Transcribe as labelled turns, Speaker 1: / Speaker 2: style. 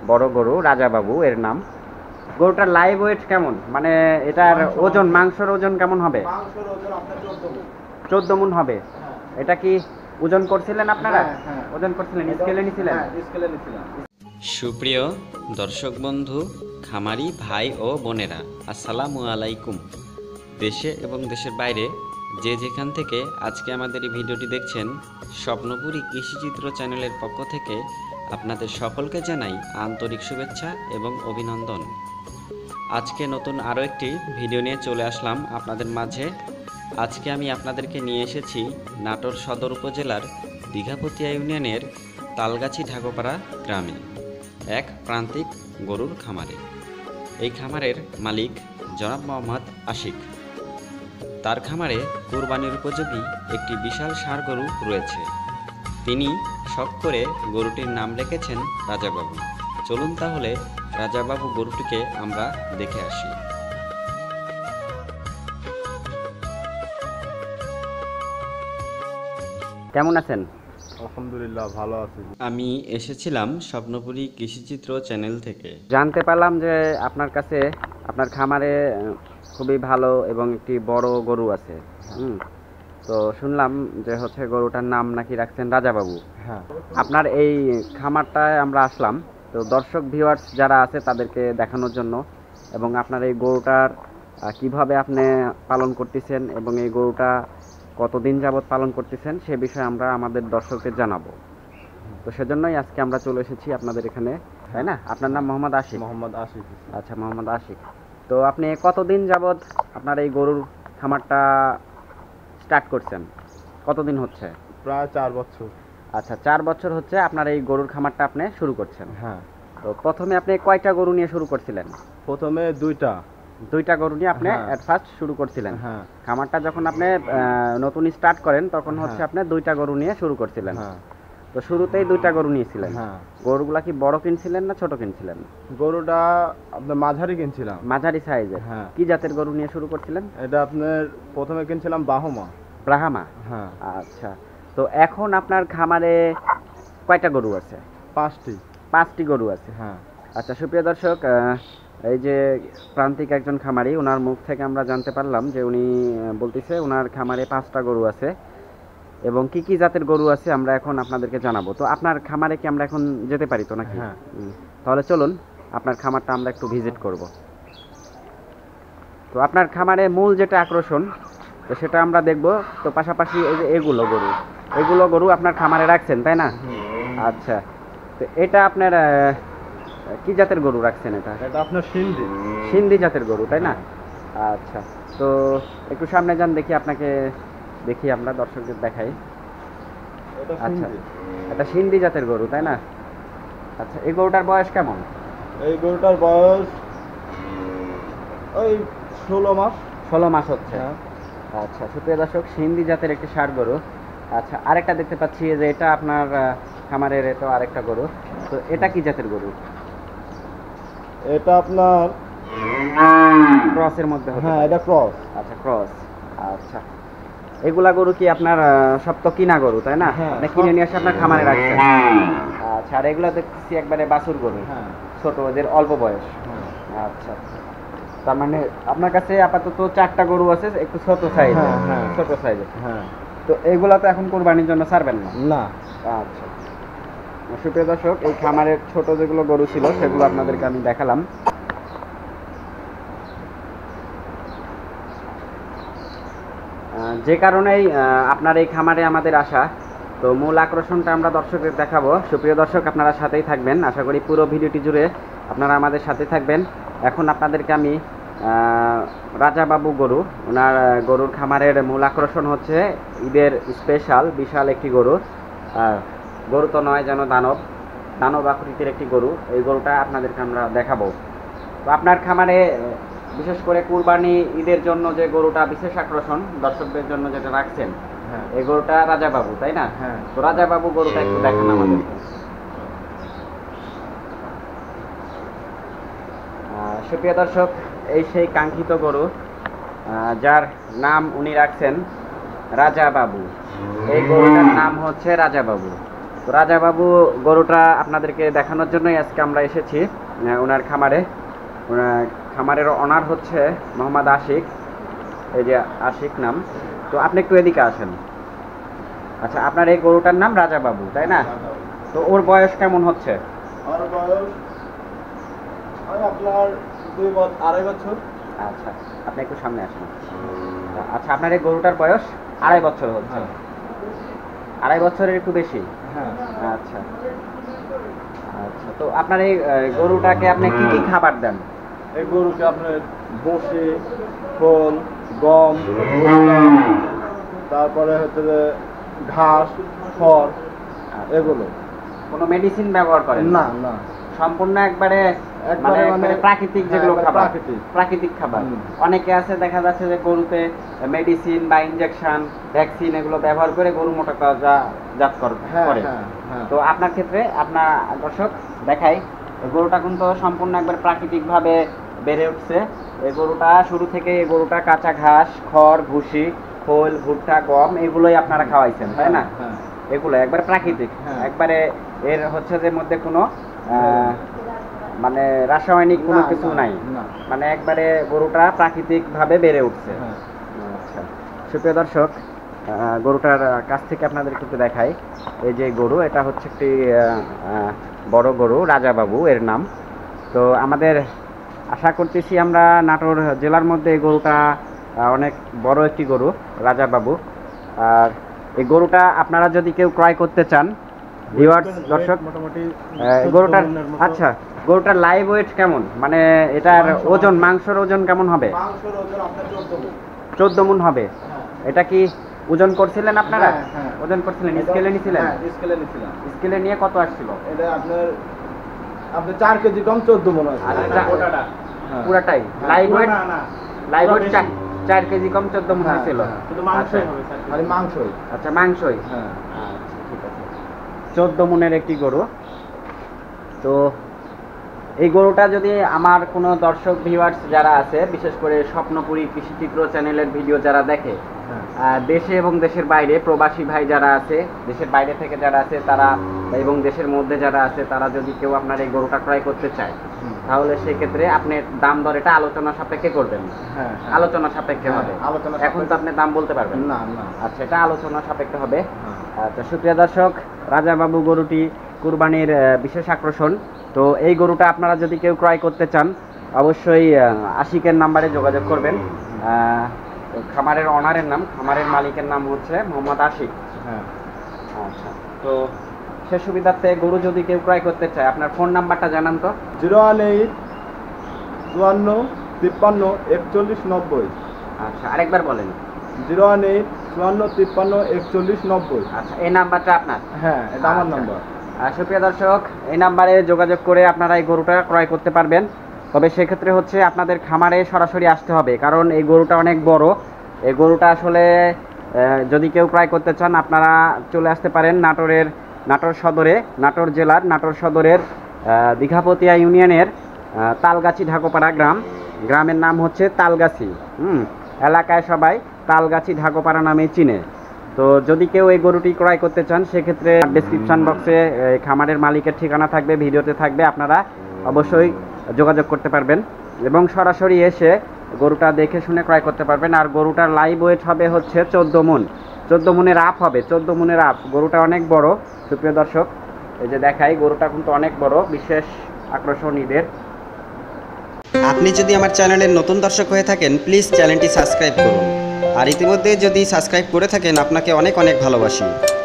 Speaker 1: বড় গরু রাজাবাবু এর নাম। গরুটার লাইভ ওয়েট কেমন, মানে এটার ওজন, মাংসের ওজন কেমন হবে?
Speaker 2: মাংসের ওজন আপনার 14 মণ।
Speaker 1: 14 মণ হবে। এটা কি ওজন করছিলেন আপনারা?
Speaker 2: হ্যাঁ
Speaker 1: ওজন করছিলেন, স্কেলে নিছিলেন?
Speaker 2: হ্যাঁ, স্কেলে নিছিলাম।
Speaker 3: সুপ্রিয় দর্শক বন্ধু, খামারি ভাই ও বোনেরা, আসসালামু আলাইকুম। দেশে এবং দেশের বাইরে যে যেখান থেকে আজকে আমাদের এই ভিডিওটি দেখছেন, স্বপ্নপুরী কৃষিচিত্র চ্যানেলের পক্ষ থেকে আপনাদের সকলকে জানাই আন্তরিক শুভেচ্ছা এবং অভিনন্দন। আজকে নতুন আরও একটি ভিডিও নিয়ে চলে আসলাম আপনাদের মাঝে। আজকে আমি আপনাদেরকে নিয়ে এসেছি নাটোর সদর উপজেলার দীঘাপতিয়া ইউনিয়নের তালগাছি ঢাকোপাড়া গ্রামে এক প্রান্তিক গরুর খামারে। এই খামারের মালিক জনাব মোহাম্মদ আশিক। তার খামারে কোরবানির উপযোগী একটি বিশাল ষাঁড় গরু রয়েছে। তিনি শখ করে গরুটির নাম রেখেছেন রাজাবাবু। চলুন তাহলে রাজাবাবু গরুটিকে আমরা দেখে আসি।
Speaker 1: কেমন আছেন?
Speaker 2: আলহামদুলিল্লাহ ভালো আছি।
Speaker 3: আমি এসেছিলাম স্বপ্নপুরী কৃষিচিত্র চ্যানেল থেকে।
Speaker 1: জানতে পারলাম যে আপনার কাছে, আপনার খামারে খুবই ভালো এবং একটি বড় গরু আছে। তো শুনলাম যে হচ্ছে গরুটার নাম নাকি রাখছেন রাজাবাবু।
Speaker 2: হ্যাঁ,
Speaker 1: আপনার এই খামারটায় আমরা আসলাম, তো দর্শক ভিউয়ার্স যারা আছে তাদেরকে দেখানোর জন্য, এবং আপনার এই গরুটার কিভাবে আপনি পালন করতেছেন এবং এই গরুটা কতদিন যাবত পালন করতেছেন সে বিষয়ে আমরা আমাদের দর্শকদের জানাবো। তো সেজন্যই আজকে আমরা চলে এসেছি আপনাদের এখানে, তাই না? আপনার নাম মোহাম্মদ আশিক?
Speaker 2: মোহাম্মদ আশিক।
Speaker 1: আচ্ছা, মোহাম্মদ আশিক। তো আপনি কতদিন যাবত আপনার এই গরুর খামারটা স্টার্ট করছেন? কতদিন হচ্ছে?
Speaker 2: প্রায় 4 বছর।
Speaker 1: আচ্ছা, 4 বছর হচ্ছে আপনার এই গরুর খামারটা আপনি শুরু করছেন।
Speaker 2: হ্যাঁ।
Speaker 1: তো প্রথমে আপনি কয়টা গরু নিয়ে শুরু করছিলেন?
Speaker 2: প্রথমে 2টা
Speaker 1: গরু নিয়ে আপনি এট ফার্স্ট শুরু করছিলেন।
Speaker 2: হ্যাঁ।
Speaker 1: খামারটা যখন আপনি নতুন স্টার্ট করেন তখন হচ্ছে আপনি 2টা গরু নিয়ে শুরু করছিলেন।
Speaker 2: হ্যাঁ।
Speaker 1: তো শুরুতেই 2টা গরু নিয়েছিলেন।
Speaker 2: হ্যাঁ।
Speaker 1: গরুগুলা কি বড় কিনছিলেন না ছোট কিনছিলেন?
Speaker 2: গরুটা আপনার মাঝারি কিনছিলাম।
Speaker 1: মাঝারি সাইজের।
Speaker 2: হ্যাঁ।
Speaker 1: কি জাতের গরু নিয়ে শুরু করছিলেন?
Speaker 2: এটা আপনার প্রথমে কিনছিলাম
Speaker 1: ব্রাহ্মা।
Speaker 2: হ্যাঁ।
Speaker 1: আচ্ছা, তো এখন আপনার খামারে কয়টা গরু আছে?
Speaker 2: 5টি
Speaker 1: গরু আছে।
Speaker 2: হ্যাঁ।
Speaker 1: আচ্ছা, সুপ্রিয় দর্শক, এই যে প্রান্তিক একজন খামারি, ওনার মুখ থেকে আমরা জানতে পারলাম যে উনি বলতেছে ওনার খামারে 5টা গরু আছে এবং কি কি জাতের গরু আছে আমরা এখন আপনাদেরকে জানাবো। তো আপনার খামারে কি আমরা এখন যেতে পারি তো নাকি?
Speaker 2: হ্যাঁ।
Speaker 1: তাহলে চলুন আপনার খামারটা আমরা একটু ভিজিট করব। তো আপনার খামারে মূল যেটা আকর্ষণ, তো সেটা আমরা দেখব। তো পাশাপাশি এই যে এগুলো গরু আপনার খামারে রাখছেন, তাই না? আচ্ছা, তো এটা আপনার কি জাতের গরু রাখছেন? এটা
Speaker 2: আপনার
Speaker 1: সিন্ধি জাতের গরু, তাই না? আচ্ছা, তো একটু সামনে যান, দেখি আপনাকে, দেখি আমরা দর্শকদের দেখাই। আচ্ছা, এটা সিন্ধি জাতের গরু, তাই না? আচ্ছা, এই গরুটার বয়স কেমন?
Speaker 2: এই গরুটার বয়স ওই 16
Speaker 1: মাস হচ্ছে। আচ্ছা, সুপ্রিয় দর্শক, সিন্ধি জাতের একটি ষাঁড় গরু। আচ্ছা, আরেকটা দেখতে পাচ্ছি যে এটা আপনার খামারের, এটা আরেকটা গরু। তো এটা কি জাতের গরু?
Speaker 2: এটা আপনার
Speaker 1: ক্রসের মধ্যে?
Speaker 2: হ্যাঁ, এটা ক্রস।
Speaker 1: আচ্ছা, ক্রস। আচ্ছা, এগুলা গরু কি আপনার সব তো কিনা গরু, তাই না? আপনি কিনে নিয়ে এসে আপনার খামারে রাখছেন। আচ্ছা, আর এগুলা দেখতেছি একবারে বাছুর গরু।
Speaker 2: হ্যাঁ।
Speaker 1: ছোট, ওদের অল্প বয়স। আচ্ছা, তার মানে আপনার কাছে আপাতত 4টা গরু আছে, একটু ছোট সাইজ।
Speaker 2: হ্যাঁ।
Speaker 1: ছোট সাইজের।
Speaker 2: হ্যাঁ।
Speaker 1: তো এগুলা তো এখন কোরবানির জন্য ছাড়বেন না?
Speaker 2: না।
Speaker 1: আচ্ছা, সুপ্রিয় দর্শক, এই খামারের ছোট যেগুলো গরু ছিল সেগুলো আপনাদেরকে আমি দেখালাম। যে কারণেই আপনার এই খামারে আমাদের আসা, তো মূল আকর্ষণটা আমরা দর্শকদের দেখাবো। সুপ্রিয় দর্শক, আপনারা সাথেই থাকবেন, আশা করি পুরো ভিডিওটি জুড়ে আপনারা আমাদের সাথে থাকবেন। এখন আপনাদেরকে আমি রাজাবাবু গরু, ওনার গরুর খামারের মূল আকর্ষণ হচ্ছে ঈদের স্পেশাল বিশাল একটি গরু। গরু তো নয়, যেন দানব আকৃতির একটি গরু। এই গরুটা আপনাদেরকে আমরা দেখাবো। তো আপনার খামারে বিশেষ করে কুরবানি ঈদের জন্য যে গরুটা বিশেষ আকর্ষণ দর্শকদের জন্য যেটা রাখছেন, এই গরুটা রাজাবাবু, তাই না?
Speaker 2: হ্যাঁ।
Speaker 1: তো রাজাবাবু গরুটা একটু দেখান আমাদেরকে। সুপ্রিয় দর্শক, এই সেই কাঙ্ক্ষিত গরু যার নাম উনি রাখছেন রাজাবাবু। এই গরুটার নাম হচ্ছে রাজাবাবু। তো রাজাবাবু গরুটা আপনাদেরকে দেখানোর জন্যই আজকে আমরা এসেছি ওনার খামারে। ওনার খামারের অনার হচ্ছে মোহাম্মদ আশিক, এই যে আশিক নাম। তো আপনি একটু এদিকে আসেন। আচ্ছা, আপনার এই গরুটার নাম রাজাবাবু, তাই না? তো ওর বয়স কেমন হচ্ছে?
Speaker 2: আর বয়স আপনার 2.5 বছর।
Speaker 1: আচ্ছা, আপনি একটু সামনে আসেন। আচ্ছা, আপনার এই গরুটার বয়স 2.5 বছর হচ্ছে। 2.5 বছরের একটু বেশি?
Speaker 2: হ্যাঁ।
Speaker 1: আচ্ছা আচ্ছা, তো আপনার এই গরুটাকে আপনি কি কি খাবার দেন?
Speaker 2: এই গরুকে আপনার বসে খোল, গম, তারপরে হচ্ছে যে ঘাস, খড়, এগুলো।
Speaker 1: কোনো মেডিসিন ব্যবহার করেন
Speaker 2: না না,
Speaker 1: সম্পূর্ণ একবারে
Speaker 2: মানে
Speaker 1: প্রাকৃতিক যেগুলো
Speaker 2: হ্যাঁ,
Speaker 1: খাবার,
Speaker 2: প্রাকৃতিক।
Speaker 1: প্রাকৃতিক খাবার।
Speaker 2: হুম।
Speaker 1: অনেকে আছে দেখা যাচ্ছে যে গরুতে মেডিসিন বা ইনজেকশন, ভ্যাকসিন এগুলো ব্যবহার করে গরু মোটা জাত করে।
Speaker 2: হ্যাঁ হ্যাঁ হ্যাঁ।
Speaker 1: তো আপনার ক্ষেত্রে আপনার দর্শক দেখাই, গরুটা কিন্তু সম্পূর্ণ একবার প্রাকৃতিকভাবে বেড়ে উঠছে। এই গরুটা শুরু থেকে এই গরুটা কাঁচা ঘাস, খড়, ভুসি, খোল, ভুট্টা, গম এগুলোই আপনারা খাওয়াইছেন, তাই না?
Speaker 2: হ্যাঁ।
Speaker 1: এগুলো একবার প্রাকৃতিক,
Speaker 2: হ্যাঁ।
Speaker 1: একবারে এর হচ্ছে যে মধ্যে কোনো মানে রাসায়নিক কোনো
Speaker 2: না,
Speaker 1: কিছু
Speaker 2: না,
Speaker 1: নাই,
Speaker 2: না।
Speaker 1: মানে একবারে গরুটা প্রাকৃতিকভাবে বেড়ে উঠছে।
Speaker 2: হ্যাঁ।
Speaker 1: আচ্ছা, সুপ্রিয় দর্শক, গরুটার কাছ থেকে আপনাদের একটু দেখাই। এই যে গরু, এটা হচ্ছে একটি বড় গরু, রাজাবাবু এর নাম। তো আমাদের আশা করতেছি আমরা নাটোর জেলার মধ্যে এই গরুটা অনেক বড় একটি গরু, রাজাবাবু। আর এই গরুটা আপনারা যদি কেউ ক্রয় করতে চান, ভিউয়ার্স দর্শক,
Speaker 2: মোটামুটি
Speaker 1: গরুটার
Speaker 2: 14 মনের মতো।
Speaker 1: আচ্ছা, গরুটার লাইভ ওয়েট কেমন, মানে এটার ওজন, মাংসের ওজন কেমন হবে?
Speaker 2: মাংসের ওজন আপনার 14 মণ।
Speaker 1: 14 মণ হবে।
Speaker 2: হ্যাঁ।
Speaker 1: এটা কি ওজন করছিলেন আপনারা?
Speaker 2: হ্যাঁ, হ্যাঁ।
Speaker 1: ওজন করছিলেন, স্কেলে নিছিলেন?
Speaker 2: হ্যাঁ, স্কেলে নিছিলাম।
Speaker 1: স্কেলে নিয়ে কত আসছিল?
Speaker 2: এটা আপনার 4 কেজি কম 14 মণ আছে।
Speaker 1: আচ্ছা,
Speaker 2: হ্যাঁ।
Speaker 1: পুরাটাই
Speaker 2: হ্যাঁ,
Speaker 1: লাইভ ওয়েট?
Speaker 2: না, না।
Speaker 1: লাইভ ওয়েট
Speaker 2: পুরো
Speaker 1: 4 কেজি কম 14 মণ
Speaker 2: হ্যাঁ,
Speaker 1: হয়েছিল।
Speaker 2: হ্যাঁ।
Speaker 1: শুধু মাংসই হবে?
Speaker 2: খালি মাংসই।
Speaker 1: আচ্ছা, মাংসই।
Speaker 2: হ্যাঁ।
Speaker 1: আচ্ছা, ঠিক আছে। 14 মণের একটি গরু। তো এই গরুটা যদি আমার কোনো দর্শক ভিউয়ার্স যারা আছে, বিশেষ করে স্বপ্নপুরি কৃষিচিত্র চ্যানেলের ভিডিও যারা দেখে, দেশে এবং দেশের বাইরে প্রবাসী ভাই যারা আছে, দেশের বাইরে থেকে যারা আছে তারা এবং দেশের মধ্যে যারা আছে, তারা যদি কেউ আপনার এই গরুটা ক্রয় করতে চায়, তাহলে সেক্ষেত্রে আপনি দাম দর এটা আলোচনা সাপেক্ষে করবেন।
Speaker 2: হ্যাঁ।
Speaker 1: আলোচনা সাপেক্ষে
Speaker 2: হ্যাঁ,
Speaker 1: হবে।
Speaker 2: আলোচনা
Speaker 1: এখন তো আপনি দাম বলতে পারবেন
Speaker 2: না না।
Speaker 1: আচ্ছা, এটা আলোচনা সাপেক্ষে হবে।
Speaker 2: হ্যাঁ।
Speaker 1: আচ্ছা, সুপ্রিয় দর্শক, রাজাবাবু গরুটি কুরবানির বিশেষ আকর্ষণ। তো এই গরুটা আপনারা যদি কেউ ক্রয় করতে চান, অবশ্যই আশিকের নাম্বারে যোগাযোগ করবেন। খামারের অনারের নাম, খামারের মালিকের নাম হচ্ছে মোহাম্মদ আশিক।
Speaker 2: হ্যাঁ।
Speaker 1: আচ্ছা, তো সে সুবিধার্থে গরু যদি কেউ ক্রয় করতে চায়, আপনার ফোন নাম্বারটা জানান তো।
Speaker 2: 018 54 53 41 90।
Speaker 1: আচ্ছা, আরেকবার বলেন।
Speaker 2: 018 54 53 41 90।
Speaker 1: আচ্ছা, এই নাম্বারটা আপনার?
Speaker 2: হ্যাঁ, এটা আমার
Speaker 1: আচ্ছা।
Speaker 2: নাম্বার।
Speaker 1: সুপ্রিয় দর্শক, এই নাম্বারে যোগাযোগ করে আপনারা এই গরুটা ক্রয় করতে পারবেন। তবে সেক্ষেত্রে হচ্ছে আপনাদের খামারে সরাসরি আসতে হবে, কারণ এই গরুটা অনেক বড়। এই গরুটা আসলে যদি কেউ ক্রয় করতে চান, আপনারা চলে আসতে পারেন নাটোর সদরে, নাটোর জেলার নাটোর সদরের দীঘাপতিয়া ইউনিয়নের তালগাছি ঢাকোপাড়া গ্রামের নাম হচ্ছে তালগাছি। এলাকায় সবাই তালগাছি ঢাকোপাড়া নামে চিনে। তো যদি কেউ এই গরুটি ক্রয় করতে চান, সেক্ষেত্রে ডেসক্রিপশন বক্সে খামারের মালিকের ঠিকানা থাকবে, ভিডিওতে থাকবে, আপনারা অবশ্যই যোগাযোগ করতে পারবেন এবং সরাসরি এসে গরুটা দেখে শুনে ক্রয় করতে পারবেন। আর গরুটার লাইভ ওয়েট হবে হচ্ছে 14 মণ, 14 মণের আপ হবে, 14 মণের আপ। গরুটা অনেক বড় সুপ্রিয় দর্শক, এই যে দেখাই, গরুটা কিন্তু অনেক বড়, বিশেষ আকর্ষণ ঈদের।
Speaker 3: আপনি যদি আমার চ্যানেলের নতুন দর্শক হয়ে থাকেন, প্লিজ চ্যানেলটি সাবস্ক্রাইব করুন। আর ইতিমধ্যে যদি সাবস্ক্রাইব করে থাকেন, আপনাকে অনেক অনেক ভালোবাসি।